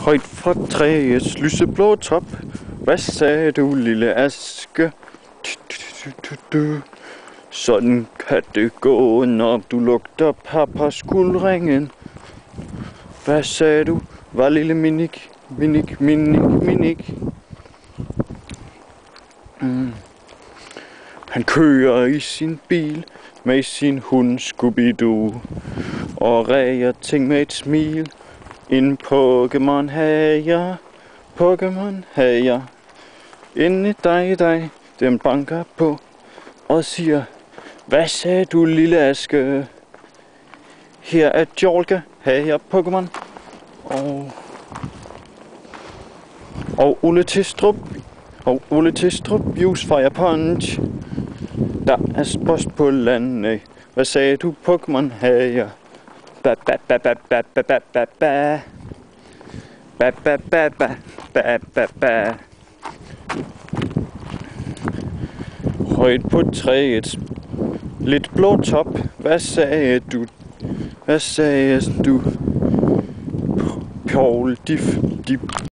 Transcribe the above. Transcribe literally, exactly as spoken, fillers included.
Højt fra træets lyseblå top. Hvad sagde du, lille aske? Sådan kan det gå, når du lugter pappas guldringen. Hvad sagde du, var lille minik, minik, minik, minik? Mm. Han kører i sin bil med sin hund Scooby-Doo og ræger ting med et smil. En Pokémon hager, Pokémon hager. Inde dig, dig, den banker på og siger, hvad sagde du, lille aske? Her er Jolka, hager Pokémon. Og, og Ole Testrup, og Ole Testrup, Juice Fire Punch. Der er spost på landet. Hvad sagde du, Pokémon hager? Ba ba ba ba ba ba ba ba ba. Ba ba ba ba ba ba ba. Højt på træets lidt blå top. Hvad sagde du? Hvad sagde du? Paul, de, de